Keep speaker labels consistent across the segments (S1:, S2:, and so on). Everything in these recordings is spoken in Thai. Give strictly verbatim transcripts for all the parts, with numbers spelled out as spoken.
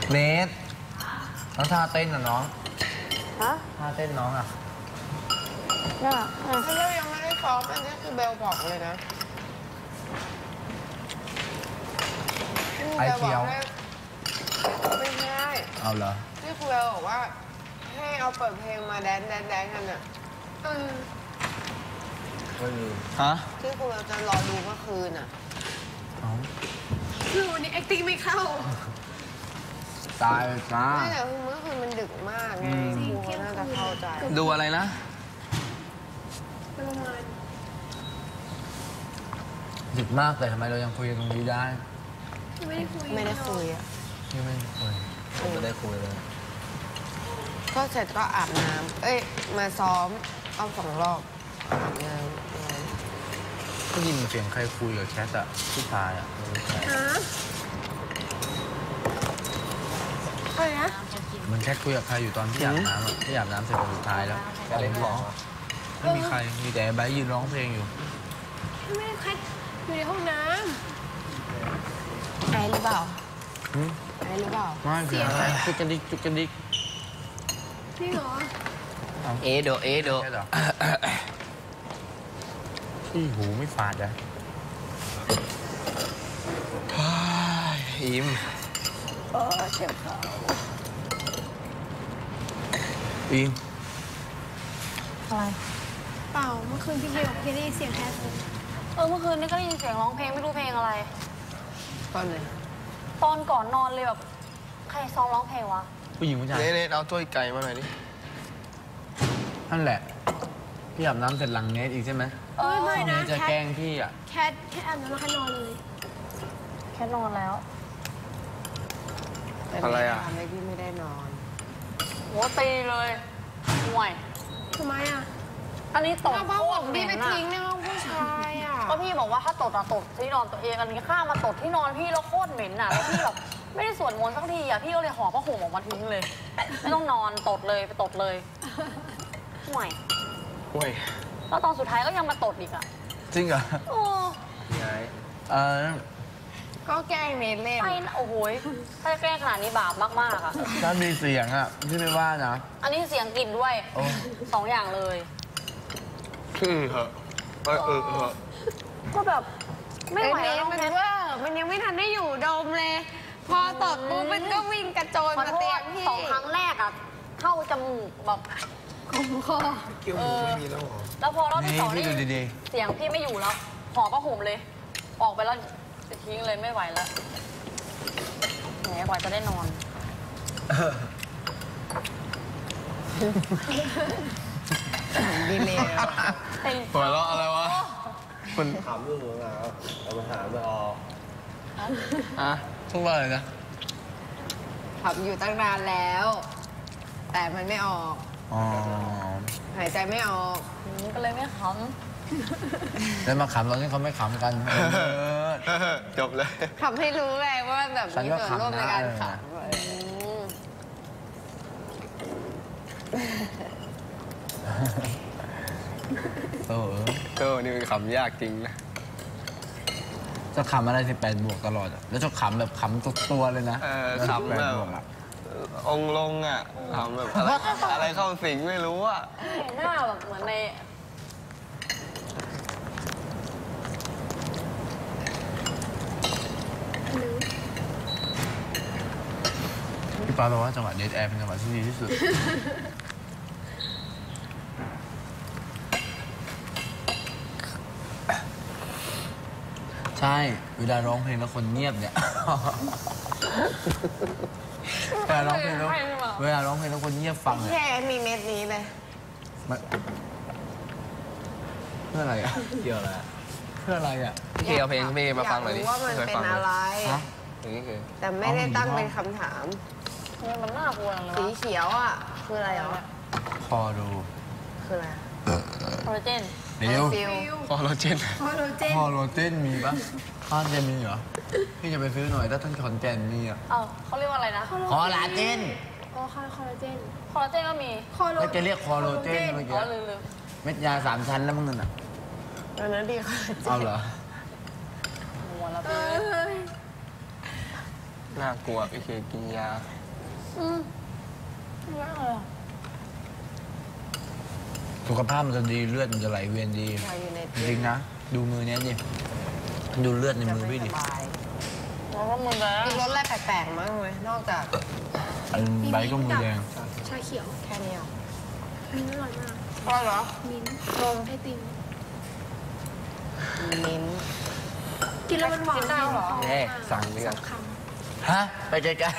S1: เนทน้องท่าเต้นอ่ะน้อง
S2: ฮะ
S1: ท่าเต้นน้องอ่ะ
S2: น่า
S3: ถ้าเรายังไม่ได้ซ้อมอันนี้คือเบลบอกเลยนะ
S1: ไอเคียว
S3: ไม่ใช่
S1: เอาเหรอ
S3: ที่ครูเบลบอกว่าให้เอาเปิดเพลงมาแดนแดนแดนกันอ่ะเออ
S1: ฮะ
S3: ที่ครูเบลจะรอดูเมื่อคืนอ่ะ
S4: คือวันนี้ acting ไม่เข้า
S1: ตายเลยจ้า
S3: ไม่แต่คือเมื่อคืนมันดึกมากไงครูเขาน่าจะเข้าใจ
S1: ดูอะไรนะ
S4: ประมาณ
S1: ดึกมากแต่ทำไมเรายังคุยกันตรงนี้ได้
S4: ไม่ได้คุย
S3: ไม่ได้คุยอ่ะ
S1: ที่ไม่ได้คุยผมไม่ได้คุยเลย
S3: ก็เสร็จก็อาบน้ำเอ้ยมาซ้อมเอาสองรอบอาบน้ำ
S1: ได้ยินเสียงใครคุยกับแคทอะผู้ชายอะไม่รู้ใคร
S4: ฮะอะไรนะ
S1: เหมันแคทคุยกับใครอยู่ตอนที่อาบน้ำอะที่อาบน้ำเสร็จวันสุดท้ายแล้วแคทเล่นร้องไม่มีใครมีแต่ไบร์ทยืนร้องเพลงอยู่
S4: ไม่ได้แค่อยู่ในห้องน้
S3: ไอหรือเปล่า
S1: หืม
S3: ไอหรือเปล่า
S1: ไม่เสียงอะไรจุกกระดิกจุกกระดิก
S4: ำพี่เหรอ
S5: เอโดเอโด
S1: แค่เหรอที่หูไม่ฝาดอะ
S5: อิม
S2: เออเจ็บขา
S1: อิง
S2: อะไร
S4: เปล่าเมื่อคืนพี่เบลพี่ได้ยินเสียงแค่
S2: เออเมื่อคืนนี่ก็ได้ยินเสียงร้องเพลงไม่รู้เพลงอะไร
S3: ตอนไหน
S2: ตอนก่อนนอนเลยแบบใครซ้อมร้องเพลงวะ
S1: ผู้หญิงผู้ชาย
S5: เนทเอาถ้วยไก่มาหน่อยดิ
S1: นั่นแหละพี่อาบน้ำเสร็จหลังเนทอีกใช่ไหม
S4: เอ้ยไม่
S1: เน
S4: นะ
S1: ทจะ
S4: แค
S1: แกล้
S4: ท
S1: งพี่อะ
S4: แคทแคทอาบน้ำแล้วแค่นอนเลย
S2: แค่นอนแล้ว
S3: แต่
S5: อะไรอ่ะ
S3: ทำให้พี่ไม่ได้นอน
S2: โหตีเลยห่วย
S4: ทำไมอ่ะ
S2: อันนี้ตด
S3: เอาผ้า
S2: โค
S3: ห่
S2: ต
S3: ม
S2: รเหม็
S3: พี่
S2: น
S3: ไป
S2: อะ
S3: ทิ้งในห้องผู้ชายอ่ะ
S2: ก็พี่บอกว่าถ้าตดอะตดที่นอนตัวเองอันนี้ข้ามาตดที่นอนพี่แล้วโคตรเหม็นอะแล้วพี่แบบไม่ได้สวดมนต์สักทีอะพี่ก็เลยห่อผ้าห่มออกมาทิ้งเลย ไม่ต้องนอนตดเลยไปตดเลยห่วย
S5: ห่วย
S2: แล้วตอนสุดท้ายก็ยังมาตดอีกอะ
S1: จริงเหรอ
S2: โอ้
S5: ยาย
S1: เออ
S3: ก็แกล้งเนทเล่น
S2: ไปนะโอ้โหยถ้าจะแกล้งขนาดนี้บาปมากๆอะ
S1: ถ้ามีเสียงอะพี่ไม่ว่านะ
S2: อันนี้เสียงกลิ่นด้วย
S1: โอ้
S2: สองอย่างเลย
S5: อือเหอะเออเออเหอะ
S2: ก็แบบไม่ไหว
S3: เน
S2: แล้ว
S3: ท
S2: น้อง
S3: มัน
S2: แพท
S3: เวอร์มันยังไม่ทันได้อยู่ดมเลย พอตดปุ๊บมันก็วิ่งกระโจน
S2: ขอ
S3: มา
S2: โท
S3: เตีย
S2: ษ
S3: งพี่
S2: สองครั้งแรกอะเข้าจมูกแบบ
S4: คมคอ
S5: เกี่ยวหูไม่มีแล้วเหรอ
S2: แล้วพอรอบที่
S1: นี่
S2: สอง
S1: พี่
S2: นี่
S1: ดูดี
S2: เสียงพี่ไม่อยู่แล้วห่อผ้าห่มเลย ออกไปแล้วจะทิ้งเลยไม่ไหวแล้วแหมกว่าจะได้นอน
S3: ดีเลย
S5: หัวเราะอะไรวะมัน
S6: ถามเรื่องงานเอามาหาไม่ออก
S5: ฮะ
S1: ๆพูดว่าอะไรนะ
S3: ขับอยู่ตั้งนานแล้ว แต่มันไม่ออก
S1: อ๋อ
S3: หายใจไม่ออก
S2: อืมก็เลยไม่ข
S1: แล้วมาขำตอนที่เขาไม่ขำกันเออ
S5: จบเลย
S3: ขับให้รู้ไงว่าแบบ
S1: ฉัน
S3: มี
S1: ก็
S3: ส่วนร่วม
S1: ขำนะ
S3: ในการ
S1: เออ
S3: ขับอืม
S1: เออ
S5: เออนี่มันขำยากจริงนะ
S1: จะขำอะไรสิบแปดบวกตลอดอะแล้วจะขำแบบขำตัวตัวๆเลยนะ
S5: เออ
S1: สิบ
S5: ขำ
S1: แปด
S5: แบบ
S1: บวกอะ
S5: องค์ลงอ่ะขำแบบอะไรอะไรเข้าสิงไม่รู้อ่ะ
S2: ำหน้าแบบเหมือนใน
S1: พี่ปาบอกว่าจังหวะเดทแอร์เป็นจังหวะที่ดีที่สุด ใช่ เวลาร้องเพลงแล้วคนเงียบเนี่ย เวลาร้องเพลงแล้วเวลาร้องเพลงแล้วคนเงียบฟังเนี่ย
S3: แค่มีเม็ดนี้เลย
S1: มันเพื่ออะไรอ่ะ
S6: เกี่ยวอะไร
S1: เพื่ออะไรอ่ะ
S5: พี่เอาเพลงพี่มาฟังหน่อยดิ
S3: ากรู้ว่ามัน
S5: ไม่เคย
S3: เป็น
S5: ฟังเลย
S3: อะไร
S1: ฮะ
S5: อย่างนี้คือ
S3: แต่ไม่ได้ตั้งเป็นคำถาม
S2: มันน่ากลัวเล
S3: สี
S2: ยวะ
S3: เขียวอ่ะ คืออะไรอ่ะ
S1: พอดู
S3: คืออะไร
S2: คอลลาเจน
S1: เดี๋ยว
S3: ฟิล
S5: คอลลาเจน
S4: คอโลเจน
S1: พอโรเจนมีปะข้านจะมีเหรอ พี่จะไปซื้อหน่อยถ้าท่านขอนแก่นมีอ่ะ
S2: เอ้าเขาเรียกว่าอะไรนะ
S1: คอลลาเจน
S4: อ๋อคอคอลลาเจน
S2: คอลลาเจนก็มี
S4: คอโล
S1: แล้วจะเรียกคอโรเจนเมื่อ
S2: อ๋
S1: กี้
S2: อลืมลืม
S1: เม็ดยาสามชั้นแล้วมึงนั่นอ่ะ
S3: อันนั้นดีค่ะ
S1: เอาเหรอ
S2: หัวเราะ
S4: เอ้ย
S5: น่ากลัวพี่เคกินยา
S2: อืมไม่ได้เลยอะ
S1: สุขภาพมันจะดีเลือดมันจะไหลเวียนดี
S3: เราอยู่ใน
S1: จริงๆนะ ดูมือเนี้ยดิดูเลือดใน
S3: จะ
S1: มือ
S3: ไม่
S1: พี่
S3: ส
S1: ดิ
S3: บาย
S2: แล้วก็มึงแล้ว
S3: มีรสอะไรแปลกๆมั้งไหมนอกจาก
S1: อันใบก็มือแดง
S4: ชาเขียว
S3: แค่นี้หรอ
S4: มิ้นท์อร่อยมาก
S3: ก็เหรอ
S4: มิ้นท์ไอติม
S3: มิ้นท์
S4: กินแล้วมันหวาน
S3: กินได้เหรอ
S1: แน่สั่ง
S5: เลือด
S4: สองค
S1: ฮะไปไกล
S4: ำ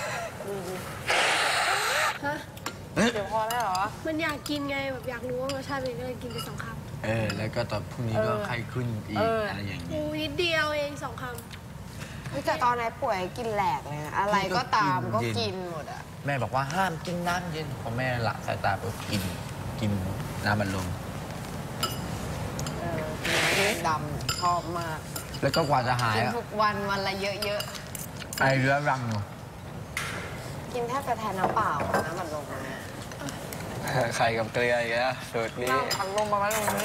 S4: ฮะ
S1: ๆเอ๊ะ
S2: เดี๋ยวพอแล้วเหรอ
S4: มันอยากกินไงแบบอยากรู้ว่ารสชาติเป็นยังไงก็เลยกินไปสองค
S1: เออแล้วก็ตอนพรุ่งนี้ก็
S2: เออ
S1: ไข้ขึ้นอีก
S2: เอออ
S1: อะไรอย่าง
S4: ำ
S1: นี้
S4: โอ้นิดเดียวเองสองค
S3: เฮ้ยแต่ตอนไหนป่วยกินแหลกเลยนะอะไรก็ตามก็กินหมดอ่ะ
S1: แม่บอกว่าห้ามกินน้ำเย็นพอแม่ละสายตาไปกินกินน้ำมันลม
S3: เออกินน้ำดำชอบมาก
S1: แล้วก็กว่าจะหาย
S3: กิน
S1: อะ
S3: ทุกวันวันละเยอะ
S1: ไอเรื้อรังอยู่
S3: ๆ กินแทบจะแทนน้ำเปล่าน้ำมันลงนะ
S5: ไข่กับเกลืออีกแล้วสูตรนี้
S2: ทำลงมาไว้ตรงนี้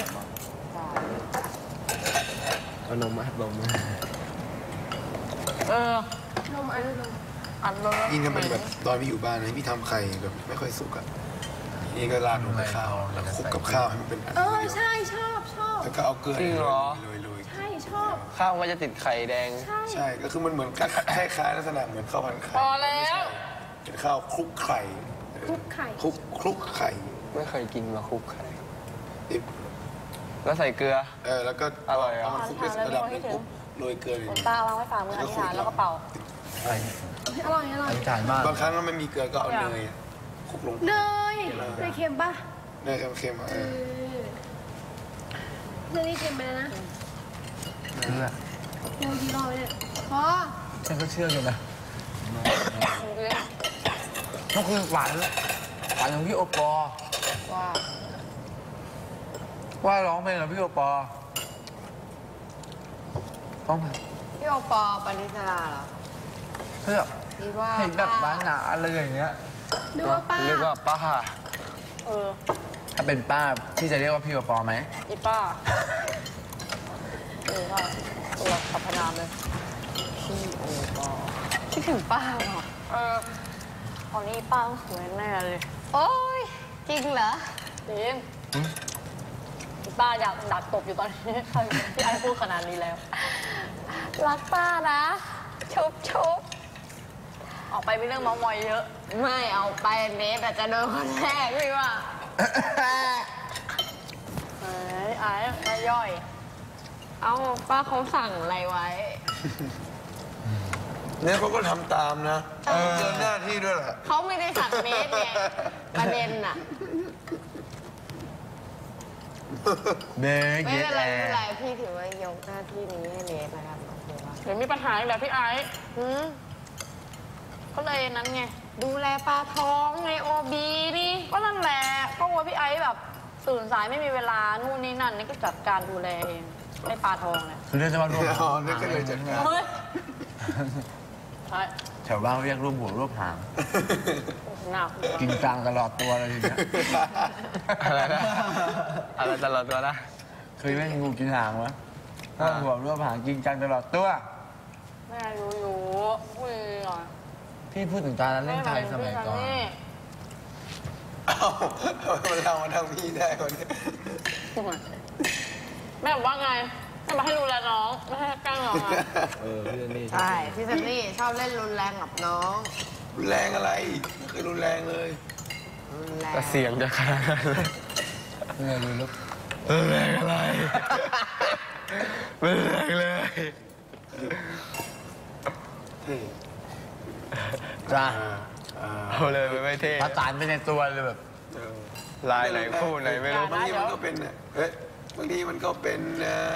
S6: เอานมมาลมมา
S2: เออ
S4: ำนมอันนม
S2: อันลงแล้ว
S7: ยิ่งถ้ามันแบบตอนพี่อยู่บ้านนะพี่ทำไข่แบบไม่ค่อยสุกอ่ะนี่ก็ราดลงไปข้าวแล้วคลุกกับข้าวให้มันเป็นอัน
S4: เออ
S7: เดียว
S4: ใช่ชอบชอบ
S7: แล้วก็เอาเกลือ
S5: จริงเหรอ
S7: โรยโรย
S4: ใช่ชอบ
S5: ข้าวก็จะติดไข่แดง
S4: ใช่
S7: ใช่ก็คือมันเหมือนกับคล้ายๆลักษณะเหมือนข้าวพันไข่
S2: พอแล้ว
S7: เป็นข้าวคลุกไข่เออ
S4: คลุกไข่
S7: คลุกคลุกไข่
S5: ไม่เคยกินมาคลุกไข่
S7: ดิบ
S5: แล้วใส่เกลือ
S7: เออแล้วก็
S5: อร่อยเหรอ
S7: เอามันคลุกในระดับหนึงปุ๊บโรยเกลือเลย
S2: คนตาวางไว้ฝ่ามืออธิษฐานแล้วก็เป่า
S1: อะไรเนี่ย
S4: อร่อยอร่อ
S1: อย ธิษฐานมาก
S7: บางครั้งถ้าไม่มีเกลือก็เอาเนยอะคลุกลง
S4: เนยเนยเค็มป่ะ
S7: เนยเค็มๆอะ
S4: เอ
S7: เออ
S4: อเนยนี่เค็มไปแล้วนะ
S1: เชื่อ
S4: โอ้กี่รอบเนี่ยพอ
S1: ฉันก็เชื่ออยู่นะก็คือหวานหวานของพี่โอปอ
S3: ว่า
S1: ว่าร้องเพลงกับพี่โอปอต้องแบบ
S3: พี่โอปอปานิสราเหรอ
S1: เพื่อ
S3: คิดว่า
S1: เห็นแบบบ้านหนาอะไรอย่างเงี้ย
S4: นึกว่าป้า
S5: เรียกว่าป้า
S2: เออ
S1: ถ้าเป็นป้าที่จะเรียกว่าพี่โอปอไหม
S2: อีป้า เออว่าตัวสรรพนามเลย
S3: พี่โอปอ
S2: คิดถึงป้าเหรอเออตอนนี้ป้าต้องสวยแน่เลย
S3: โอ้ยจริงเหรอ
S2: จริงอีป้าอยากดักตบอยู่ตอนนี้ พี่ไอ้พูดขนาดนี้แล้ว รักป้านะ ชุบชุบออกไปมีเรื่องเมามอยเยอะ
S3: ไม่เอาไปเนสอาจจะโดนคนแรกพี่ว่า
S2: ไอ้ไอ้ไอ้ย่อย
S3: เอาป้าเขาสั่งอะไรไว้
S7: เนี่ยเขาก็ทำตามนะเกินหน้าที่ด้วยแหละ
S3: เขาไม่ได้สั่งเนสไงประเด็นน่ะ
S1: เบรก
S3: ไม่
S1: เย็
S3: เป็
S1: ด
S3: นไร
S1: แอ
S3: ไม่เป็นไร
S1: ร์
S3: พี่ถือว่ายกหน้าที่นี้ให้เนสนะครับโอเคปะ
S2: เดี๋ยวมีปัญหาอีกแล้วพี่ไอ้
S3: หืม
S2: ก็เลยนั้นไง
S3: ดูแลปลาท้องในโอบีนี่
S2: ก็นั่นแหละก็ว่าพี่ไอ้แบบตื่นสายไม่มีเวลานู่นนี่นั่นนี่ก็จัดการดูแลเองไอ้ปลาทองเนี่ย
S1: คือเรื่องจะมาร่วม
S7: อ๋อนี่ก็เลยจัดการ
S2: เฮ้ยใช่
S1: แถวบ้านเรียกรูปหัวรูปหาง
S2: หนัก
S1: กินกลางตลอดตัวเลยทีเนี้ย
S5: อะไรนะอะไรตลอดตัวนะ
S1: เคยไหมงูกินหางวะรูปหัวรูปหางกินกลางตลอดตัว
S2: แม่อยู่อยู่คุยหน่อย
S1: พี่พูดถึงตอนนั้นเล่นไทยสมัยก่อน
S7: เอ้าทำไมมันเรามาทางพี่ได้วันนี้
S2: แม่บอกว่าไงแม่บอกให้ดูแลน้องไม่ให้แกล้งน้องอะ
S6: เออพี่เจนนี่
S3: ใช่พี่ซันนี่ชอบเล่นรุนแรงกับน้อง
S7: รุนแรงอะไรไม่เคยรุนแรงเลย
S3: รุนแรง
S5: แต่เสียงจะขนาดนั้นเลย
S1: เมื่อดูลูก
S5: เออแรงอะไรไม่แรงเลย
S1: จ้า
S7: อ่า
S5: เอาเลยไม่เท่
S1: ประสานไปในตัวเลยแบบ
S7: เออ
S5: ลายไหนคู่ไหนไม่รู้
S7: บางทีมันก็เป็นเนี่ยเฮ้ยบางทีมันก็เป็นเอ่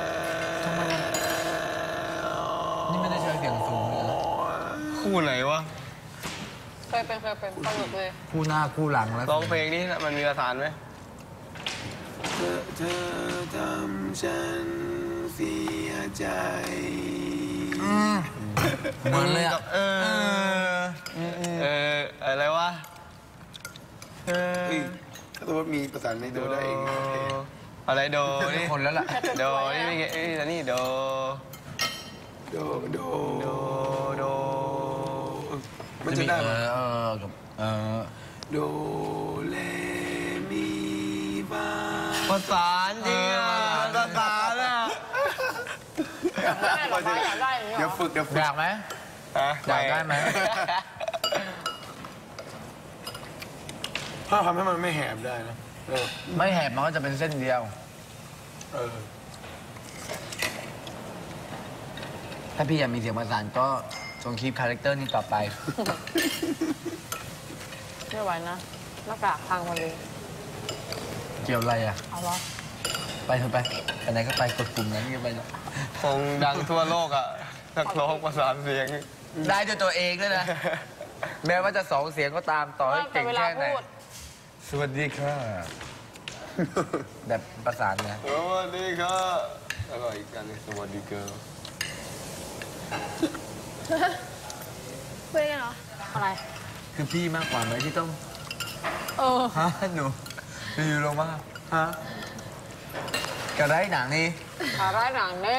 S7: อ
S1: นี่ไม่ได้ใช้เสียงสูงเลยนะ
S5: คู่ไหนวะ
S2: เคยเป็นเคยเป็นสนุกเลย
S1: คู่หน้าคู่หลังแล้ว
S5: ร้องเพลงนี้มันมีประสานไหม
S7: เธอเธอทำฉันเสียใจ
S1: เหมือนเลยอ่ะ
S5: เออ เออ อะไรวะ เออ
S7: เฮ้ยถ้าสมมติมีประสานในตัวได้เองโอเค
S5: อะไรโด
S1: เป็น
S5: นี่
S1: คนแล้วล่ะ
S5: โดนี่ไม่เกี่ยวนี่โด
S7: โดโด
S5: โด โด
S7: มันจะได้
S1: เอ
S7: ไหม
S1: อเออกับเออ
S7: โดเลมีฟา
S5: ภาษาจริงอ่ะภาษาอ่ะ
S2: แม่หรอคะอยากได้อย่างนี้
S7: เดี๋
S2: เหรอ
S7: ยวฝึกเดี๋ยวฝึ
S1: อก ยากไหม อยากได้ไหม
S7: ถ้าทำให้มันไม่แหบได้นะเออ
S1: ไม่แหบมันก็จะเป็นเส้นเดียว
S7: เออ
S1: ถ้าพี่อยากมีเสียงประสานก็จงคีปคาแรคเตอร์นี้ต่อไป
S2: ไม่ไหวนะหน้ากากพังมาเลย
S1: เกี่ยวอะไรอ่ะ
S2: เอาเหรอ
S1: ไปเถอะไปไปไหนก็ไปกดปุ่มนั้นก็ไปแล้ว
S5: คงดังทั่วโลกอ่ะนักร้องประสานเสียง
S1: ได้ด้วยตัวเองด้วยนะ แม้ว่าจะสองเสียงก็ตามต่อให้
S2: แต่
S1: เก่ง
S2: เวลา
S1: แค่ไหน
S2: พูด
S1: สวัสดีค่ะแบบประสานนะ
S5: สวัสดีครับแล้วก็อีกอันหนึงสวัสดีเกิร์ล
S4: คุยกันเหรอ
S2: อะไร
S1: คือพี่มากกว่าไหมที่ต้อง
S2: เออ
S1: ฮะหนูอยู่ลงมาฮะกระไรหนังนี่
S2: อะไรหนังเนี่ย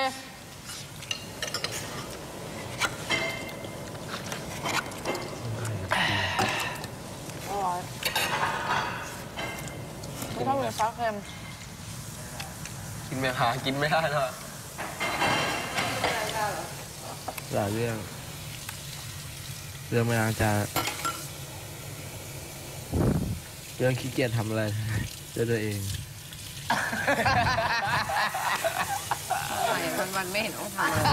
S2: อร่อยไม่ต้องมีซอสเค็ม
S5: กินไม่หากินไม่ได้นะ
S6: หลายเรื่อง เรื่องไม่ล้างจานเรื่องขี้เกียจทำอะไรด้วยตัวเอง
S3: วันวันๆไม่เห็นต้องทำอะไร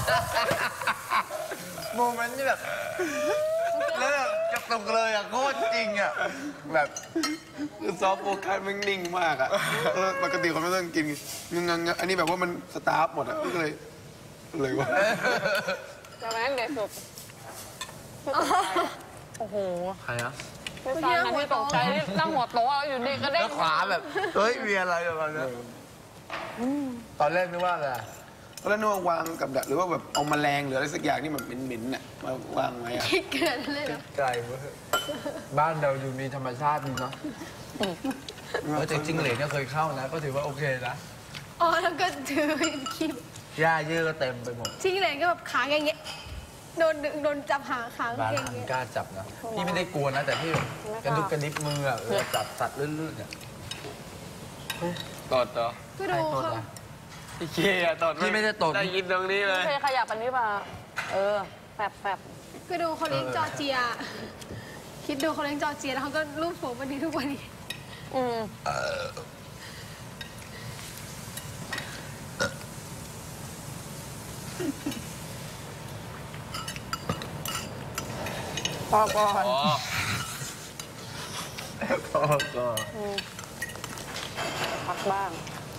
S1: โมเมนต์ที่แบบ แล้วแบบกระตุกเลยอ่ะโคตรจริงอ่ะ แบบ
S7: คือซอฟต์โฟกัสมันนิ่งมากอ่ะเออปกติเขาไม่ต้องกินงังงังอันนี้แบบว่ามันสตาร์ฟหมดอ่ะก็เลยเลยวะ
S2: จะแม่งเด็ดสุดโอ้โห
S1: ใครอ่ะ
S2: ไม่ตายนะที่ตกใจที่นั่งหัวโต๊ะแล้วอยู่ดีก็ได้
S1: แล้วขวาแบบ เฮ้ยมีอะไรแบบนี้ตอนแรกนึกว่าอะไร
S7: แล้วนึกว่าวางกับดักหรือว่าแบบเอาแมลงหรืออะไรสักอย่างที่มันเหม็นๆน่ะมาวางไว้อะ
S4: คิดเกินเลยเหรอ
S1: ไกลเว้ยบ้านเราดูมีธรรมชาติดีเนาะเออแต่จิ้งเหลนเนี่ยเคยเข้านะ ก็ถือว่าโอเคนะ
S4: อ๋อแล้วก็ถือคลิป
S1: หญ้าเยอะก็เต็มไปหมด
S4: ชิงเหลนก็แบบขาอย่างเงี้ยโดนดึงโดนจับหางขา
S1: บ้าน
S4: เก่ง
S1: หัน
S4: เงี้ย
S1: กล้าจับนะ พี่ไม่ได้กลัวนะ แต่พี่แบบกระดุกกระดิบมืออะเออจับสัตว์ลื่นๆเนี่ย
S5: ตดเหรอ
S4: ก็
S1: ใคร
S4: ดู
S1: โทษ
S4: เขา
S1: นะ
S5: พี่เคียตด
S1: พี่ไม่ได้ตด
S5: ได้ยินตรงนี้เลย
S2: เคยขยับอันนี้ป่ะเออแฝบแฝบ
S4: ก็ดูเขาเลี้ยงจอร์เจีย คิดดูเขาเลี้ยงจอร์เจียแล้วเขาก็รูปหัววันนี้ทุกวันนี้
S2: อืมพอก่อน
S5: อ๋อ
S1: พ่อก็
S2: พักบ้าง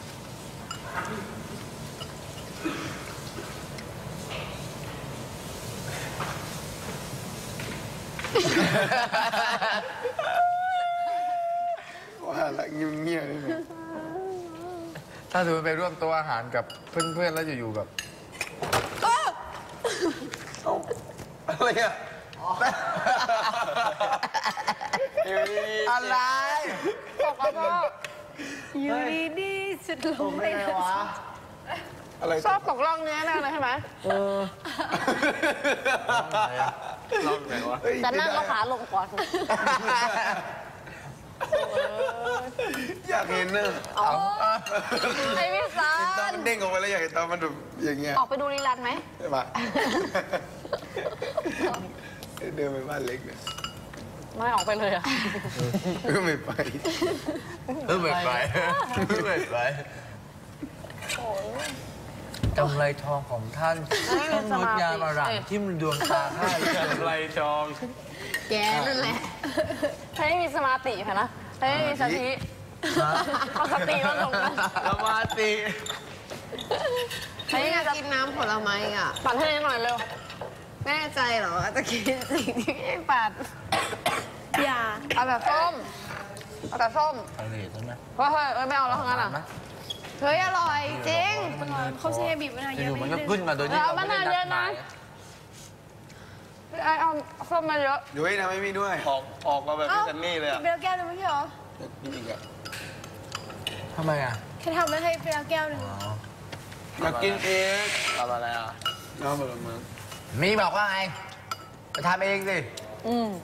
S7: ว่าละเงียบๆเลยนะ
S1: ถ้าถือไปร่วมโต๊ะอาหารกับเพื่อนๆแล้วอยู่ๆแบบ
S5: อะไรอ่ะ
S1: อะไร
S2: ตกแล้วพ่อ
S4: อยู่ดีๆสุดลงไปเลย
S7: อะไร
S2: ชอบตกร่องเนี้ยแน่เลยใช่ไหม
S5: ลองไหนวะ
S7: เฮ้ย
S2: จะนั่งก็ขาลงก่อน
S7: อยากเห็นเนอะ
S2: ไอพี่ซา
S7: ตอน
S2: น
S7: มันเด้งออกไปแล้วอยากเห็นตอนมันแบบอย่างเงี้ย
S2: ออกไปดูรีลันไหม
S7: ใช่ปะเดินไปบ้านเล็กเนี่ย
S2: ไม่ออกไปเลยอะ
S7: ก็ไม่ไป
S1: เออเบิดไปเบิดไปกำไรทองของท่านท่านงดงามอร่ามทิ่มดวงตาข้า
S5: กำไรทอง
S4: แกนั่นแหละ
S2: ให้มีสมาธิค่ะนะให้มีสติเอาสติมาลงกัน
S5: สมาธิ
S2: ให้
S3: ไม่
S2: มี
S3: อยาก
S2: ส
S3: กิ
S2: ติ
S3: นน้ำผลไม้อ่ะ
S2: ปัดให้นิดหน่อยเร็ว
S3: แน่ใจเหรอว่าจะกินสิ่งที่ไม่ปัด
S4: อย่า
S2: เอาแบบส้มเอาแบบส้ม
S1: อะไรใช่ไหม
S2: เฮ้ยเฮ้ยเอ้ยไม่เอาแล้วทั้งนั้นอ่ะ
S3: เฮ้ยอร่อยจริง
S4: เขาแช่บีบมะนาวเย
S1: อ
S4: อะ
S1: ยู่
S4: ไป
S1: มัน
S4: นิ
S1: ก็
S4: ดนึง
S1: ขึ้นมาโดยที่เราไม่ได้นัดหมาย
S2: ไอเอาส้มมาเยอะ
S7: เดี๋ยวให้ทำให้พี่ด้วย
S5: ออกออกมาแบบพี่ซันนี่เลยอ่ะ
S4: ไปเอาแก้วหนึงไม่ใช่เหรอ
S7: นี่อีกอะ
S1: ทำไมอ่ะ
S4: แค่ทำไว้ให้ไปเอาแก้วหนึง
S7: อยากกินเอง
S5: ทำอะไรอ่ะ
S7: น้ำผลไม้
S1: มีบอกว่าไงไปทำเองสิ
S7: ผ
S2: อืม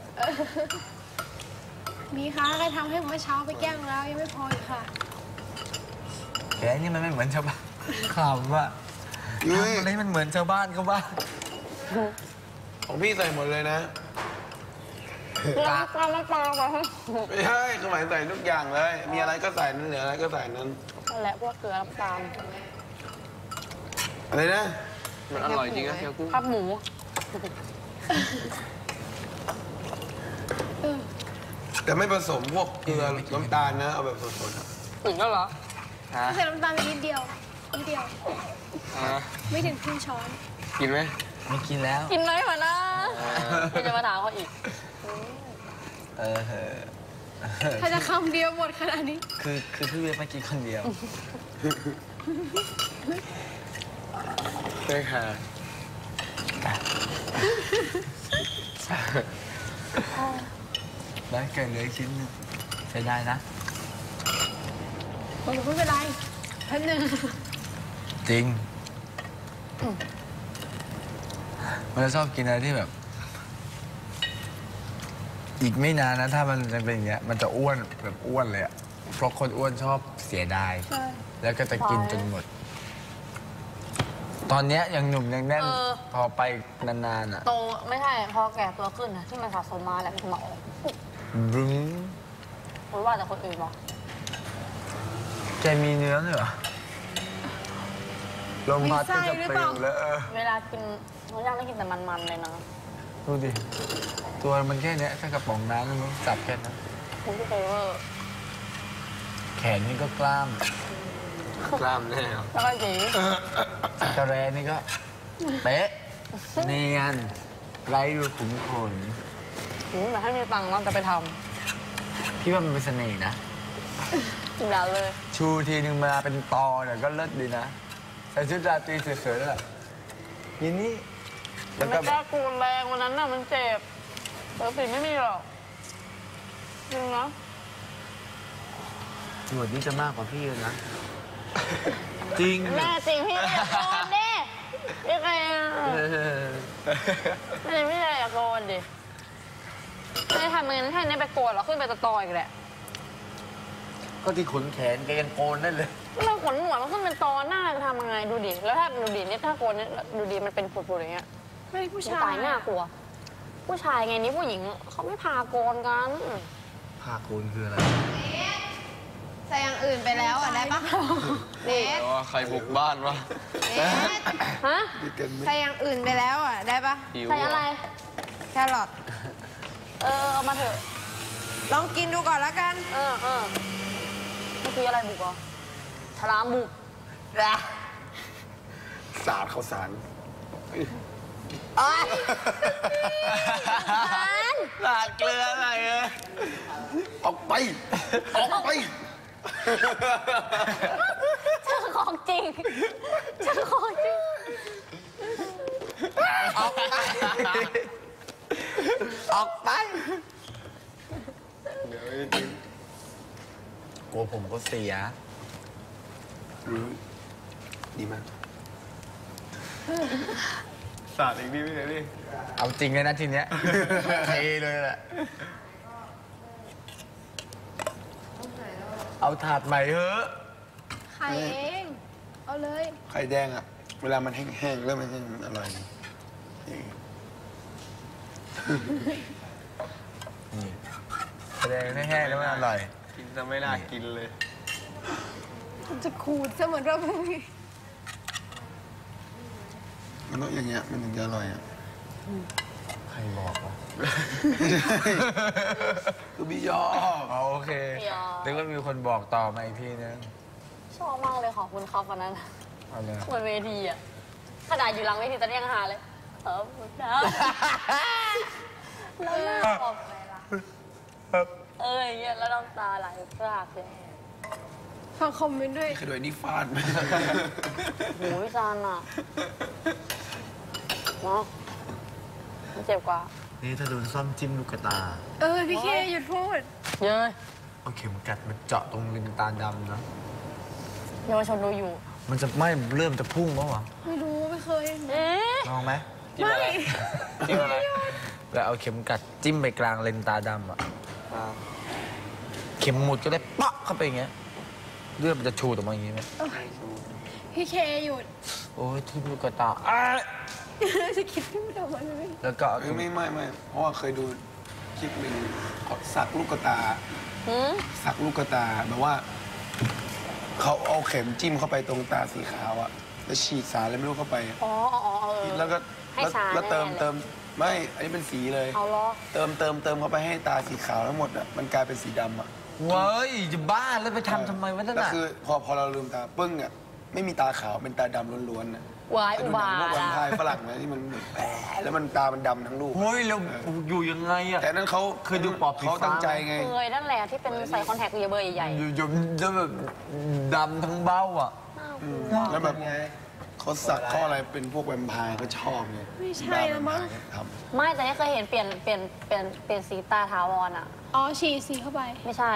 S4: มีคะใครทำให้เมื่อเช้าไปแกล้งแล้วยังไม่พออีกค่ะ
S5: แกนี่มันไม่เหมือนชาวบ้านข่าวว่าทำอะไรมันเหมือนชาวบ้านเขาบ้าง
S7: ของพี่ใส่หมดเลยนะ
S2: เราเราไม่ปลาไปให้
S7: ไม่ใช่คือหมายใส่ทุกอย่างเลย มีอะไรก็ใส่นั้นเหลืออะไรก็ใส่นั้น
S2: นั่นแหละพวกเกลือน้ำตาล
S7: อะไรนะ
S5: มันอร่อยจริงนะเคี้ยวกุ้ง
S2: ข้าวหมู
S7: แต่ไม่ผสมพวกเกลือน้ำตาลนะ เอาแบบสดๆอะ
S2: ถึงแล้วเหรอ
S4: ใส่น้ำตาลไปนิดเดียวนิดเดียว
S5: อ่ะ
S4: ไม่ถึงครึ่งช้อน
S5: กินไหม
S1: ไม่กินแล้ว
S2: กินน้อยกว่านะพี่จะมาถามเขาอีก
S1: เออ
S4: ถ้าจะคำเดียวหมดขนาดนี้
S1: คือคือพี่เวียมากินคนเดียว
S5: ใช่ค่ะ
S1: แล้วเกินเหลยชิ้นหนึงใช้ได้นะ
S4: ผมไม่เป็นไรแป๊บนึง
S1: จริง มันจะชอบกินอะไรที่แบบ อีกไม่นานนะ ถ้ามันจะเป็นอย่างเงี้ย มันจะอ้วนแบบอ้วนเลยอะเพราะคนอ้วนชอบเสียดาย
S4: ใช่
S1: แล้วก็จะกินจนหมด ตอนเนี้ยยังหนุ่มยังแน่น
S2: เออ
S1: พอไปนานๆอ่ะ
S2: โตไม่ใช่พอแก่ตัวขึ้นนะที่มันสะสมมาแหละมันจะมาออก
S1: บึ้ง
S2: คุณว่าแต่คนอื่นบอก
S1: แกมีเนื้อเลยเหรอ ลมพัดก็จะปลิวแล้วเออ
S2: เวลากินเขาอยากได้กินแต่มันๆเลยนะ
S1: ดูดิ ตัวมันแค่เนี้ยแค่กระป๋องน้ำมันจับแค่นั้น
S2: คุณพี่เฟเวอร์
S1: แขนนี่ก็กล้าม
S5: กล้ามแน่ครับ
S2: แล้วก็จี
S1: กระแรนี่ก็ เป๊ะ เนียน ไร้รูขุมขน
S2: หืมแต่ให้มีตังค์เราจะไปท
S1: พี่ว่ามันเป็นเสน่ห์นะ
S2: ำกินแล้วเลย
S1: ชูทีนึงมาเป็นตอเนี่ยก็เลิศดีนะ ใส่ชุดราตรีสวยๆแล้วล่ะยินนี่แล้ว
S2: ไม่
S1: ก็
S2: ก
S1: แบ
S2: ล้า
S1: บ
S2: กูนแรงวันนั้นน่ะมันเจ็บปกติไม่มีหรอกจริงนะ
S1: หนวดนี่จะมากกว่าพี่เลยนะ จริง
S2: แม่จริงพี่อย่าโกนดิยังไงอ่ะ
S1: เออ
S2: ไม่ได้ไม่ได้อย่าโกนดิไม่ได้ทำเงินแค่นี้ไปโกนหรอกขึ้นไปตะตออีกแหละ
S1: ก็ที่ขนแขนแกยังโกนได้เลย
S2: เราขนหนวดมันขึ้นเป็นตอหน้าจะทำยังไงดูดิแล้วถ้าดูดิเนี่ยถ้าโกนเนี่ยดูดิมันเป็นผุดๆอย่างเงี้ย
S4: ไม่ได้ผู้
S2: มัน
S4: ชาย
S2: ตายหน้ากลัว ผู้ชายไงนี่ผู้หญิงเขาไม่พาโกนกัน
S1: ผ้าโกนคืออะไร
S3: ใส่อย่างอื่นไปแล้วอ่ะได้ปะเนส
S5: แต่ว่าใครบุกบ้านวะ
S3: เนส
S2: ฮะ
S7: ดีกันไหม
S3: ใส่อย่างอื่นไปแล้วอ่ะได้ปะ
S5: หิว
S2: ใส่อะไร
S3: แครอท
S2: เออเอามาเถอะ
S3: ลองกินดูก่อนละกัน
S2: เออเออเมื่อกี้อะไรบุกเหรอฉลามบุก
S7: สาดข้าวสาร
S5: ลาดเกลืออะไรเออ
S7: ออกไป ออกไป
S2: เจอของจริงเจอของจริง
S1: ออกไป ออกไป
S7: เดี๋ยวไม่กิน
S1: กลัวผมก็เสีย
S7: อืมดีมาก
S5: สาดอีกนิดนึงดิ
S1: เอาจริงเลยนะทีเนี้ย เทเลยแหละ เอาถาดใหม่เถอะ
S4: ไข่เอง เอาเลย
S7: ไข่แดงอ่ะ เวลามันแห้งๆแล้วมันแห้งมันอร่อยนี่
S1: นี่แสดงให้แห้งแล้วมันอร่อย
S5: กินจะไม่น่ากินเลย
S4: จะขูดเสมือนเราไม่มี
S7: มันต้องอย่างเงี้ยมันถึงจะอร่อยอ่ะ
S1: ใครบอกวะ
S7: คือพี่ยอ
S1: อ๋อโอเคนึกว่ามีคนบอกต่อมาอีกทีนึง
S2: ชอบมากเลยขอบคุณครับวันนั้น
S1: เอาเลย
S2: บนเวทีอ่ะขนาดอยู่หลังเวทีตอนนี้ยังหาเลยเออนะแล้วหน้าบอกเอออย่างเงี้ยแล้วน้ำตาไหลพรากเลย
S4: ฟังคอมเมนต์ด้วย
S7: เคยโดนนี่ฟาดไหม
S2: โหพี่ซันอ่ะเนาะมันเจ็บกว่า
S1: นี่ถ้าโดนซ่อมจิ้มลูกตา
S4: เออ พี่เคหยุดพูด
S2: เย้ย
S1: เอาเข็มกัดมาเจาะตรงริมตาดำนะ
S2: เยาวชนดูอยู่
S1: มันจะไม่เริ่มจะพุ่งปะวะ
S4: ไม่รู้ ไม่เคย
S2: เอ๊ะ
S1: ลองไหม
S5: กินอะไร
S4: ไม่
S5: กินอะไรแล้วเอาเข็มกัดจิ้มไปกลางเลนตาดำอ่ะเข็มหมุดก็ได้ปะเข้าไปอย่างเงี้ยเลือดมันจะชูดออกมาอย่างงี้ไหม
S4: พี่เคหยุด
S5: โอ้ยที่ลูกกระตาอ้าย
S4: จะคิดพี่ไม่ทำไมเลย
S5: แล้วก็เอา
S7: ไม่ไม่ไม่ไม่เพราะว่าเคยดูคลิปหนึ่งเขาสักลูกตา
S2: หืม
S7: สักลูกตาแบบว่าเขาเอาเข็มจิ้มเข้าไปตรงตาสีขาวอะแล้วฉีดสารอะไรไม่รู้เข้าไป
S2: อ๋ออ๋ออ๋อเออ
S7: แล้วก็
S2: ให้
S7: แล้ว
S2: สาร
S7: แล้วเติม
S2: แน่ๆเลย
S7: เติมไม่ อันนี้เป็นสีเลย
S2: เอาล้อ
S7: เติมเติมเติมเข้าไปให้ตาสีขาวทั้งหมดอะมันกลายเป็นสีดำอะ
S5: เว้ยจะบ้าแล้วไปทำทำไมวะนั่น
S7: แล้ว
S5: น่ะ
S7: คือพอพอเราลืมตาปึ้งอะไม่มีตาขาวเป็นตาดำล้วนๆนะ
S2: วาย
S7: ไป
S2: อุ
S7: ดูหนั
S2: บาง
S7: พวก
S2: ท
S7: แวม
S2: อะ
S7: ไพร์ฝรั่งนะที่มันแบบแผลแล้วมันตามันดำทั้งลูก
S5: เฮ้ยแล้วอยู่ยังไงอ่ะ
S7: แต่นั้นเขา
S5: เคยดูปอบผีฟ้า
S7: เขาตั้งใจไง
S2: เคยนั่นแหละที่เป็นใส่คอนแทคเบอร์ใหญ่
S5: อยู่อยู่จะแบบดำทั้งเบ้าอ่ะ
S2: ๆน่า
S7: อื
S2: กลั
S7: ม
S2: ว
S7: แล้วแบบเขาสักเขาอะไรเป็นพวกแวมไพร์เขาชอบไง
S4: ไม่ใช่แล้วมั้ง
S7: ท
S2: ไม่แต่นี่เคยเห็นเปลี่ยนเปลี่ยนเปลี่ยนเปลี่ยนสีตาถาวรอ่ะ
S4: อ๋อฉีดสีเข้าไป
S2: ไม่ใช่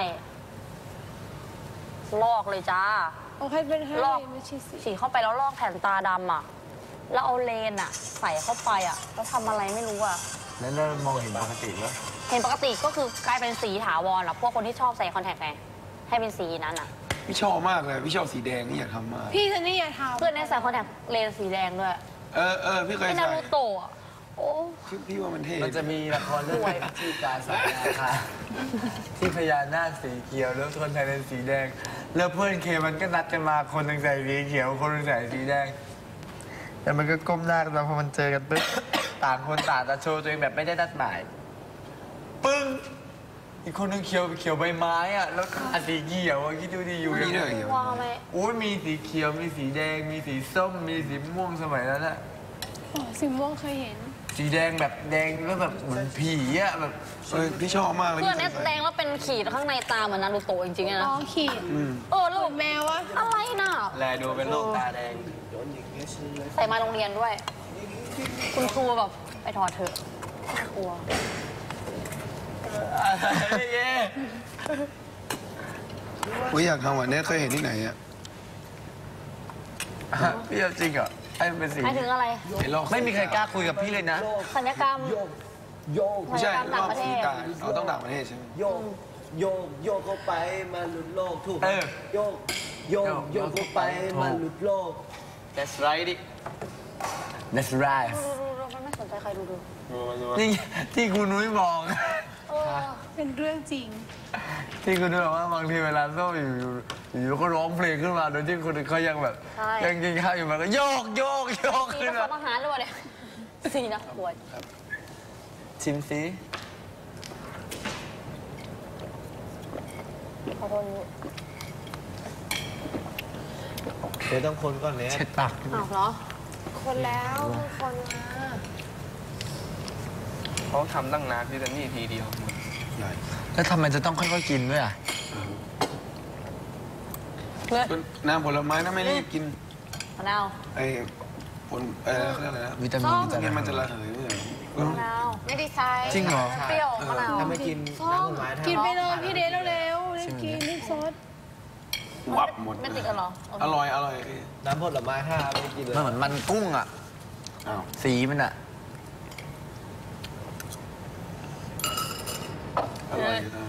S2: ลอกเลยจ้า
S4: โอเคเป็นให้
S2: ลอก
S4: ไม่ฉีดสี
S2: ฉีดเข้าไปแล้วลอกแผ่นตาดำอ่ะ แล้วเอาเลนอ่ะ ใส่เข้าไปอ่ะ แล้วทำอะไรไม่รู้อ่ะ
S5: แล้วเรามองเห็นปกติไหม
S2: เห็นปกติก็คือกลายเป็นสีถาวรอ่ะ พวกคนที่ชอบใส่คอนแทคไงให้เป็นสีนั้นอ่ะ
S7: ำพี่ชอบมากเลยพี่ชอบสีแดงนี่อยากทำมาก
S4: พี่ซันนี่อย่าทำ
S2: เพื่อนได้ใส่คอนแทคเลนส์สีแดงด้วย
S7: เออเออพี่เคย
S2: ไอ้
S7: ใส่
S2: นารูโตะอะโอ้
S7: พี่พี่ว่ามันเท่
S5: มันจะมีละครเรื่องอะไรที่การสายนาคาที่พญานาคสีเขียวแล้วคนไทยเป็นสีแดง แล้วเพื่อนเคมันก็นัดกันมาคนหนึ่งใส่สีเขียวคนหนึ่งใส่สีแดงแต่มันก็ก้มหน้ากันมาพอมันเจอกันปุ๊บ ต่างคนต่างจะโชว์ตัวเองแบบไม่ได้นัดหมายปึ้งอีกคนหนึงเขียวเขียวใบไม้อะแล้วขาสีเขียวอะคิดดูดีอยู่
S7: นี่ด้วยเหรอ
S2: ว่าไหม
S5: โอ้ยมีสีเขียวมีสีแดง มีสีส้มมีสีม่วงสมัยนั้นอะ
S4: อ๋อสีม่วงเคยเห็น
S5: สีแดงแบบแดงแล้วแบบเหมือนผีอะแบบ
S7: เออพี่ชอบมากเลย
S2: เพื่อนเนี่ย
S7: พี่
S2: แดงแล้วเป็นขีดข้างในตาเหมือนนารูโตะจริงๆอะ
S4: อ๋
S2: นะ
S4: อขีด
S2: เออแล้ว
S4: เห
S2: แบ
S4: มือบ นแมวอะ
S2: อะไรน่ะ
S5: แลดูเป็นโรคตาแดง
S2: ใส่มาโรงเรียนด้วย คุณครูแบบไปถอดเถอะกลัว
S5: อะไรเย่
S7: อุ้ยอยากทำอ่ะเนี่ยเคยเห็นที่ไหนอ่ะ
S5: พี่เอาจริงเหรอให้มันเป็นสี
S2: หมายถึงอะไร
S7: ไอ้ลอก
S5: ไม่มีใครกล้าคุยกับพี่เลยนะ
S2: สัญญกรรม
S7: ไม่ใช่
S2: สัญญกรรม
S7: ล
S2: ต่าง
S7: อก
S2: ประเท
S7: สี
S2: ศ
S7: ตาเอาต้องต่างประเทศใช่ไหม
S8: โยกโยกโยกเข้าไปมาหลุดโลกถูกไหม
S5: เออ
S8: โยกโยกโยกเข้าไปมาหลุดโลก
S5: That's right That's right
S2: ดูดูดูมันไม่สนใจใครดูดู
S5: นี่ที่คุณนุ้ยบอก
S2: เออ
S4: เป็นเรื่องจริง
S5: ที่คุณนุ้ยบอกว่าบางทีเวลาส้มอยู่อยู่อยู่ก็ร้องเพลงขึ้นมาโดยที่คนอื่นเขายังแบบ ยังกินข้าวอยู่มันก็โยกโยกโยก
S2: สี
S5: ขึ้น
S2: นัก
S5: มา
S2: อาหารด้วยเนี่ยสีนักบวช
S5: ชิมสิ
S2: ขอโทษนุ้ย
S8: เดี๋ยวต้องคนก่อนเนี้ย
S5: เช็ดปาก
S2: อ้าวเหรอ
S3: คนแล้วคนมา
S6: เขาทำตั้งนานพี่แต่นี่ทีเดียว
S7: ใหญ่
S5: แล้วทำไมจะต้องค่อยๆกินด้วยอ่ะ
S7: เป็นน้ำผลไม้นะไม่รีบกิน
S2: มะนาว
S7: ไอ้ผลเออเขาเรียกอะไรนะ
S5: วิตามินวิตา
S7: ไม่
S5: มิ
S7: งั้
S5: น
S7: นมันจะระเหยไม่ใช่เหรอ
S2: มะนาว
S3: ไม่ได้ใช้
S5: จริงเหรอ
S2: เปรี้ยวมะนาว
S8: ถ้าไม่กินน้ำผลไม้ถ้า
S4: กินไปเลยพี่เดชเร็วๆรีบกินรีบซด
S7: วับหมด
S2: ไม่ติดกันเหรอ
S7: อร่อยอร่อย
S8: น้ำผลไม้ถ้าไม่กินเลย
S5: มันเหมือนมันกุ้งอ่ะ
S7: อ้าว
S5: สีมันอ่ะ
S7: อร่อยอยู่นะ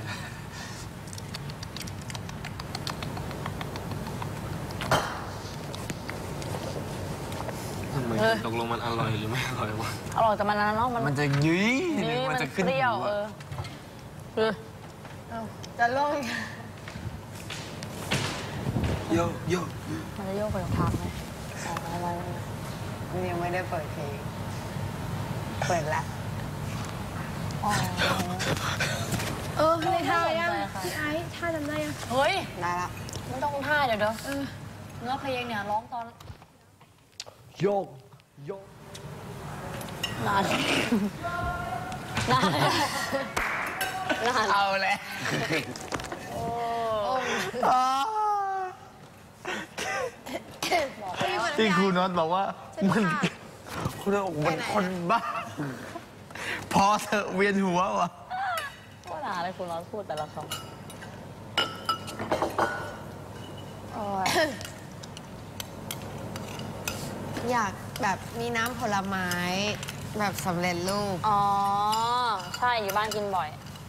S6: ทำไมตกลงมันอร่อยหรือไม่อร่อยวะ
S2: อร่อยแต่มันนั้นเนาะมัน
S5: มันจะยุ้ย
S2: นี่
S5: มั
S2: มัน น
S5: จะขึ้น
S2: เปรี้ยว
S5: หั
S2: เออเออ
S3: จะลง
S7: โยกโยก
S2: มันจะโยกไปกับทางไหมอ๋ออะไร
S3: มันยังไม่ได้เปิดเพลง เปิดละ
S2: อ๋อ
S4: เออในท่ายัง
S2: ไม่สนใจค่ะ
S4: พี่ไอ้ท่าจำได้ยัง
S2: เฮ้ย
S3: ได้ละ
S2: ไม่ต้องท่าเดี๋ยวเดี๋ยว
S4: เออ
S2: เนื้อเพลงเนี่ยร้องตอน
S8: โยกโยก
S2: นานนานนาน
S5: เอาแหละ
S2: โอ้ บอกแล้ว
S5: ที่ครูน็อตบอกว่า มันคุณน็อตบอกมันคนบ้า พอเถอะเวียนหัววะ
S2: ว่าด่าอะไรคุณร้อนพูดแต่ละคำโอ้ย
S3: อยากแบบมีน้ำผลไม้แบบสำเร็จรูป
S2: อ๋อ ใช่อยู่บ้านกินบ่อย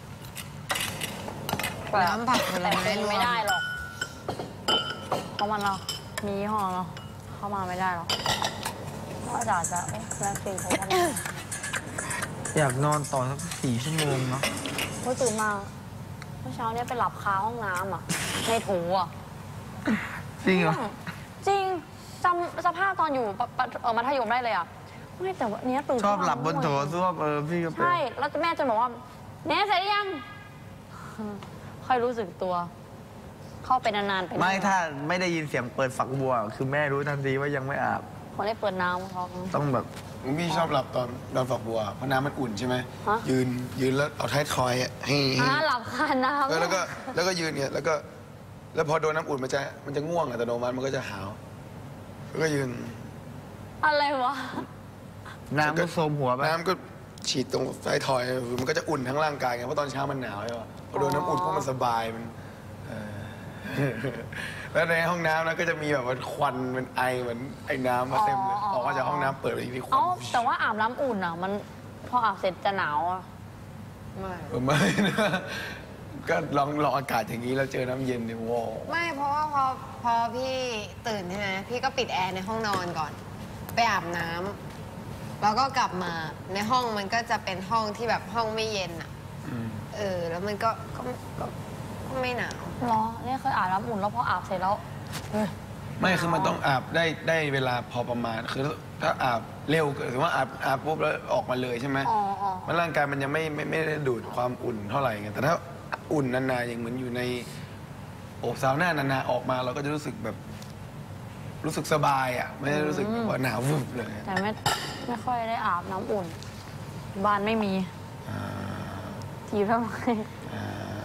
S3: น้ำผักผล
S2: แต่
S3: ไม้
S2: กิน
S3: รว
S2: ไม่
S3: ม
S2: ได้หรอกเพราะมันเรามียี่ห้อเราเข้ามาไม่ได้หรอกเพราะอาจารย์จะเอ๊ะแม่ฟีเขาทำ
S1: อยากนอนต่อสักสี่ชั่วโมงเนาะ
S2: เมื่อตื่นมาเมื่อเช้าเนี้ยไปหลับคาห้องน้ำอ่ะในโถอ่ะ
S1: จริงเหรอ
S2: จริงจำสภาพตอนอยู่ปปเออมัธยมได้เลยอ่ะไม่แต่วันเนี้ยตื่น
S1: ชอบหลับบนโถส้วมเออพี่ก็เป็น
S2: ใช่แล้วแม่จะบอกว่าเนี้ยเสร็จหรือยัง ค่อยรู้สึกตัว เข้าไปนานๆไป
S1: ไม่ถ้าไม่ได้ยินเสียงเปิดฝักบัว คือแม่รู้ทันทีว่ายังไม่อาบ
S2: คนได้เปิดน้ำเขา
S1: ต้องแบบ
S7: พี่ชอบหลับตอนนอนฝักบัวเพราะน้ำมันอุ่นใช่ไหม
S2: ฮะ
S7: ยืนยืนแล้วเอาท้ายทอยอะให้ให้
S2: อ่าหลับคาน้ำ
S7: เออแล้วก็แล้วก็ยืนเนี่ยแล้วก็ แล้วพอโดนน้ำอุ่นมันจะมันจะง่วงอัตโนมัติมันก็จะหาวแล้วก็ยืน
S2: อะไรวะ
S1: น้ำก็โซมหัวไป
S7: น้ำก็ฉีดตรงท้ายทอยมันก็จะอุ่นทั้งร่างกายไงเพราะตอนเช้ามันหนาวใช่ป่ะพอโดนน้ำอุ่นพวกมันสบายมันเออ แล้วในห้องน้ำนะก็จะมีแบบว่าควันเป็นไอเหมือนไอ้น้ำมาเต็มเลย
S2: อ๋อ
S7: ออกมาจากห้องน้ำเปิดไปที่ควั
S2: เอ้าน แต่ว่าอาบน้ำอุ่นอ่ะ มันพออาบเสร็จจะหนาวอ่ะ
S3: ไม่
S7: เออไม่นะ ก็ลองลองอากาศอย่างนี้แล้วเจอน้ำเย็นเนี่ยว้าว
S3: ไม่เพราะว่าพอพอพี่ตื่นใช่ไหมพี่ก็ปิดแอร์ในห้องนอนก่อน ไปอาบน้ำแล้วก็กลับมาในห้องมันก็จะเป็นห้องที่แบบห้องไม่เย็นอ่ะ
S7: อืม
S3: เออ แล้วมันก็ก็ก็ก็ไม่หนาว
S2: เหรอเนี่ยเคยอาบน้ำอุ่นแล้วพออาบเสร็จแล้วเฮ้ย
S7: ไม่คือมันต้องอาบได้ได้เวลาพอประมาณคือถ้าอาบเร็วเกินสมมติว่าอาบอาบปุ๊บแล้วออกมาเลยใช่ไหม
S2: อ๋ออ๋อ
S7: มันร่างกายมันยังไม่ไม่ไม่ได้ดูดความอุ่นเท่าไหร่ไงแต่ถ้าอุ่นนานๆอย่างเหมือนอยู่ในโอบซาวน่านานๆออกมาเราก็จะรู้สึกแบบ รู้สึกสบายอ่ะไม่ได้รู้สึกแบบว่าหนาววุบเลย
S2: แต่ไม่ไม่ค่อยได้อาบน้ำอุ่น บ้านไม่มี
S7: อ่า
S2: ทีทำไม
S7: อ่า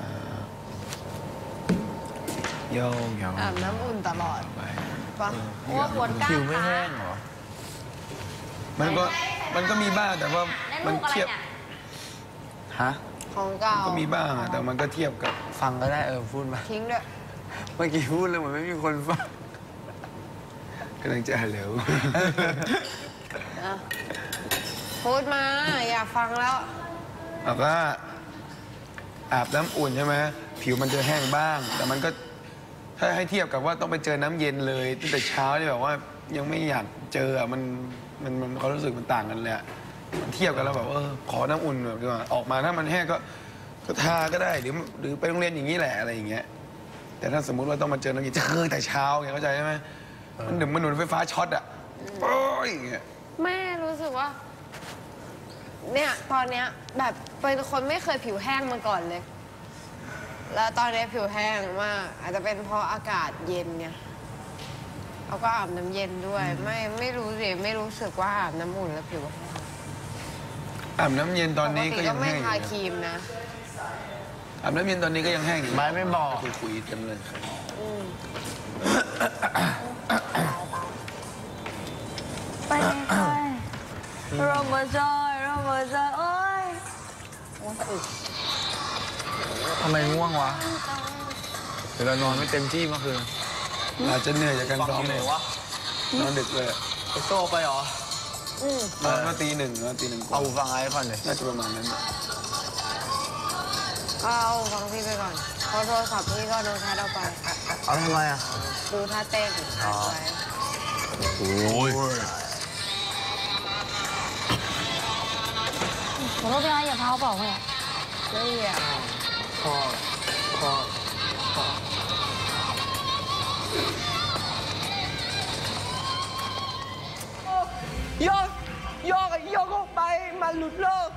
S7: โยงโยง
S3: อาบน้ำอุ่นตลอด
S7: ไป
S3: ปะ
S2: เพราะว่าปวดกล้าม
S1: ผิวไม่
S2: ขา
S1: แห้งเหรอ
S7: มันก็มันก็มีบ้างแต่ว่า
S2: นั่น
S7: มั
S2: ลู
S7: น
S2: กอะไร
S7: เทียบ
S2: เนี่ย
S1: ฮะ
S3: ของเก่า
S7: ก็มีบ้างอะแต่มันก็เทียบกับ
S1: ฟังก็ได้เออพูดมา
S3: ทิ้งด้วย
S1: เมื่อกี้พูดเลยเหมือนไม่มีคนฟัง
S7: กำลังจะเหลว
S3: อ่ะพูดมา อยากฟังแล้ว
S7: แล้วก็อาบน้ำอุ่นใช่ไหมผิวมันจะแห้งบ้าง แต่มันก็ถ้าให้เทียบกับว่าต้องไปเจอน้ำเย็นเลยตั้งแต่เช้าที่แบบว่ายังไม่อยากเจออะมันมันมันความรู้สึกมันต่างกันเลยอะมันเทียบกันแล้วแบบเออขอน้ำอุ่นแบบดีกว่าออกมาถ้ามันแห้งก็ก็ทาก็ได้หรือหรือไปโรงเรียนอย่างนี้แหละอะไรอย่างเงี้ยแต่ถ้าสมมุติว่าต้องมาเจอน้ำเย็นจะคือแต่เช้าไงเข้าใจไหมมันเหมือนมันเหมือนไฟฟ้าช็อตอะโอ้ยอย่างเงี้ย
S3: แม่รู้สึกว่า เนี่ย ตอนเนี้ยแบบเป็นคนไม่เคยผิวแห้งมาก่อนเลย แล้วตอนนี้ผิวแห้งมาก อาจจะเป็นเพราะอากาศเย็นไงเราก็อาบน้ำเย็นด้วย ไม่ไม่รู้สิไม่รู้สึกว่าอาบน้ำอุ่นแล้วผิวแห้ง
S7: อาบน้ำเย็นตอนนี้ก็
S3: ปติ
S7: ยัง
S3: ไม่
S7: แห้งอยู่
S3: ทา
S7: นะ
S3: ครีมนะ
S7: อาบน้ำเย็นตอนนี้ก็ยังแห้งอยู่
S1: ไม่ไม่บอก
S7: คุยคุยๆกันเลย
S3: อืม
S2: ไปไปเรามาจอยเรามาจอยโอ้ยโอ้ยสะอึก
S1: ทำไมง่วงวะหรือเรานอนไม่เต็มที่เมื่อคืน
S7: อาจจะเหนื่อยจากการซ้อม
S1: เล
S7: เลย
S1: ยวะ
S7: นอนดึกเลยอะ
S1: ไปโซ่ไปเหรอ
S3: อืม
S7: นอนมาตีหนึ่งนอนตีหนึ่งกว่า
S1: เอาหูฟังไอ้ก่อนเลย
S7: น่าจะประมาณนั้นอะ
S3: เอาฟังพี่ไปก่อนเพราะโทรศัพท์พี่ก็โดนแคทเอาไป
S1: เอาทำไมอ่ะ
S3: ดูท่าเต้นอัดไว้
S1: โอ้ย
S2: ขอโทษพี่ไอ้อย่าเท้าเปล่าเนี่ย
S3: ไม่อยาก
S1: พ่อพ่อ
S8: โยกโยกโยกออกไปมันหลุดโลก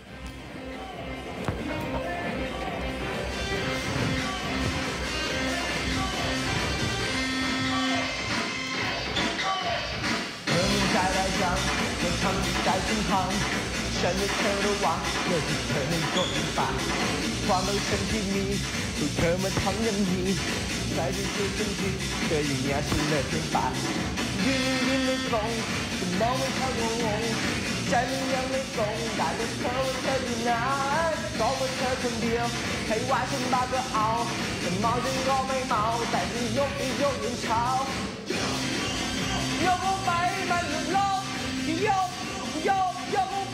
S8: เธอมีใจได้ยังเธอทำใจฉันพังฉันให้เธอระวังเมื่อที่เธอนั้นกดปากความรู้สึกที่มีถูกเธอมาทำอย่างนี้ใจที่คือฉันที่เธออย่างเงี้ยฉันเลยเป็นปากยืนยืนไม่ตรงฉันมองไม่เข้างงใจมันยังไม่ตรงได้แต่เธอว่าเธออยู่ไหนก็ว่าเธอคนเดียวให้ว่าฉันบ้าก็เอาแต่เมาฉันก็ไม่เมาแต่จะยกอีกยกยันเช้ายกออกไปมันหลุดโลกโยกโยกโยกออก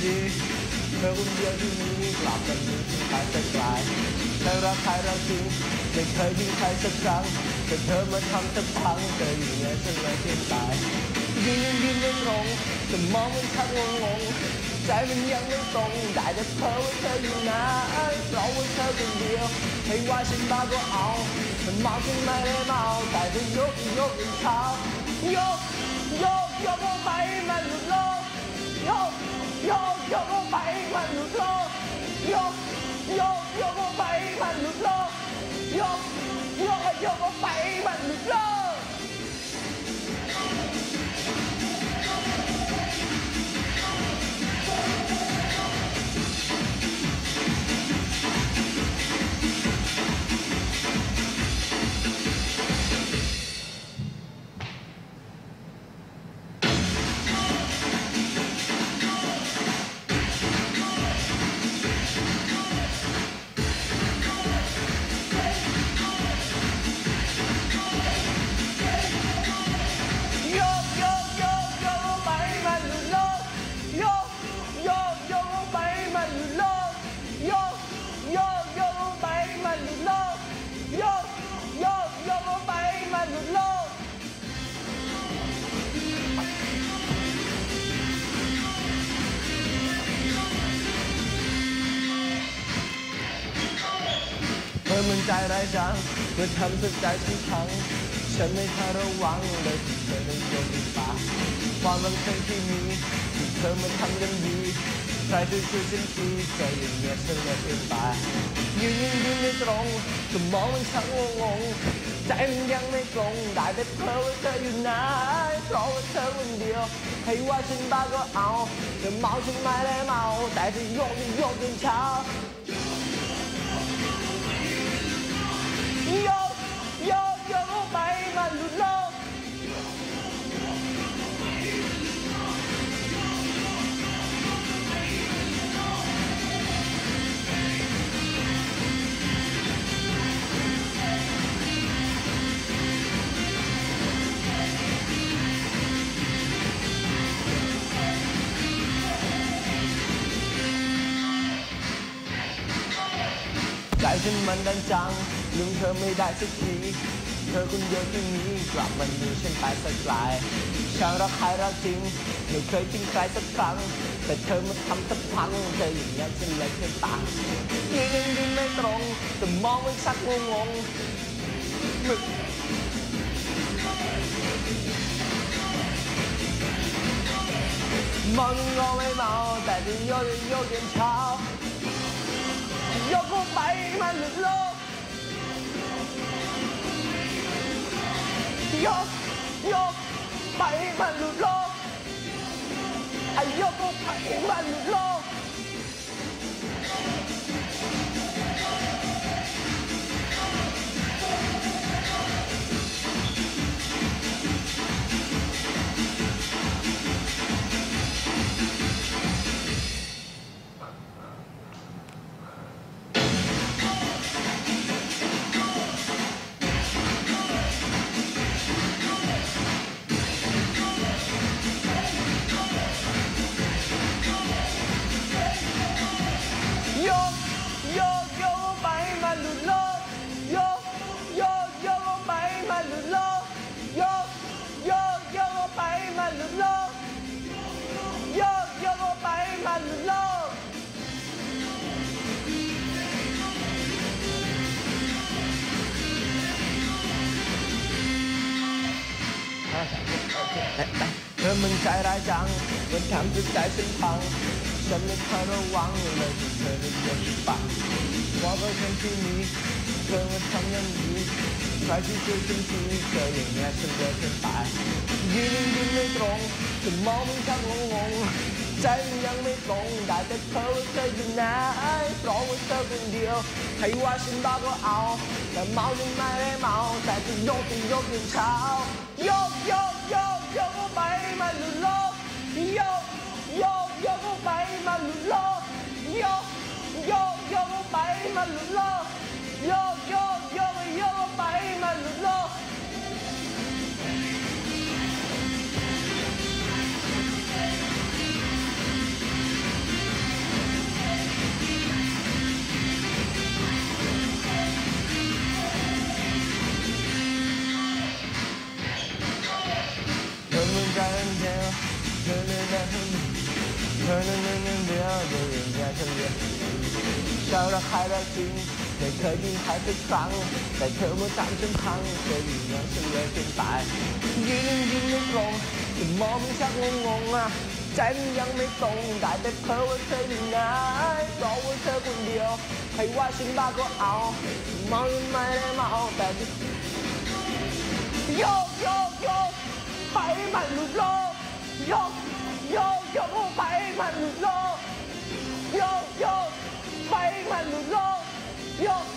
S8: ดีเธอคนเดียวที่มีกลับกันมีที่ใครสักไกลใครรักใครรักจริงไม่เคยทิ้งใครสักครั้งแต่เธอมาทำสักพังเธออยู่เนี่ยฉันเลยเปลี่ยนไปยืนยังยืนไม่ตรงแต่มองมันชักงงงใจมันยังไม่ตรงได้แต่เธอว่าเธออยู่ไหนเพราะว่าเธอคนเดียวให้ว่าฉันบ้าก็เอามันเมาฉันไม่ได้เมาแต่จะยกยกเป็นเช้ายกยกยกลงไปมันหลุดโลกยกยกยกลงไปมันหลุดโลกยกยกยกลงไปมันหลุดโลกยกยกยกลงไปมันหลุดโลกเธอมันใจร้ายจังเมื่อทำสุดใจฉันพังฉันไม่ทันระวังเลยที่เธอนั้นโยนปากความรังเกียจที่มีที่เธอมันทำกันดีใครช่วยช่วยฉันทีใจอย่างเงี้ยฉันเลยเปลี่ยนไปยืนยืนยืนไม่ตรงสมองมันชักงงงใจมันยังไม่ตรงได้แต่เธอว่าเธออยู่ไหนเพราะว่าเธอคนเดียวให้ว่าฉันบ้าก็เอาแต่เมาฉันไม่ได้เมาแต่จะโยกจะโยกจนเช้ายกยกยกลงไปมันหลุดโลกใจฉันมันดันจังลืมเธอไม่ได้สักทีเธอคนเดียวที่มีกลับมันมีฉันไปสักไกลฉันรักใครรักจริงไม่เคยทิ้งใครสักครั้งแต่เธอมาทำสักพังเธออย่างนี้ฉันเลยเพียงตายืนยังยืนไม่ตรงแต่มองมันชักงงงมองยังงอไม่เมาแต่จะโยกโยกเย็นเช้ายกลงไปมันหลุดโลกยกยกไปมันหลุดโลกไอ้ยกลงไปมันหลุดโลกเธอมันใจร้ายจังมันทำจิตใจฉันพังฉันไม่ทันระวังเลยที่เธอได้โดนปักว่าเพราะฉันที่มีเธอมาทำอย่างนี้ใครที่ช่วยฉันทีเธออย่างเงี้ยฉันเลยเพียงตายยืนยังยืนไม่ตรงสมองมันชักงงงใจมันยังไม่ตรงได้แต่เธอว่าเธออยู่ไหนเพราะว่าเธอคนเดียวให้ว่าฉันบ้าก็เอาแต่เมาฉันไม่ได้เมาแต่จะโยกจะโยกจนเช้ายกยกยกยกลงไปมันหลุดโลกยกยกยกลงไปมันหลุดโลกยกยกยกลงไปมันหลุดโลกยกยกยกยกลงไปมันหลุดโลก
S3: ย
S8: จะรักใครรักจริงไม่เคยยิงใครสักครั้งแต่เธอเมื่อทำฉันพังเธออยู่อย่างฉันเลยจนตายยืนยิงไม่ตรงแต่มองมันชักงงๆอ่ะใจมันยังไม่ตรงได้แต่เพ้อว่าเธออยู่ไหนรอว่าเธอคนเดียวใครว่าฉันบ้าก็เอาเมายังไม่ได้เมาแต่โยกโยกโยกไปมันหลุดโลกโยกโยกโยกไปมันหลุดโลกโยกโยกไปมันหลุดโลกโยก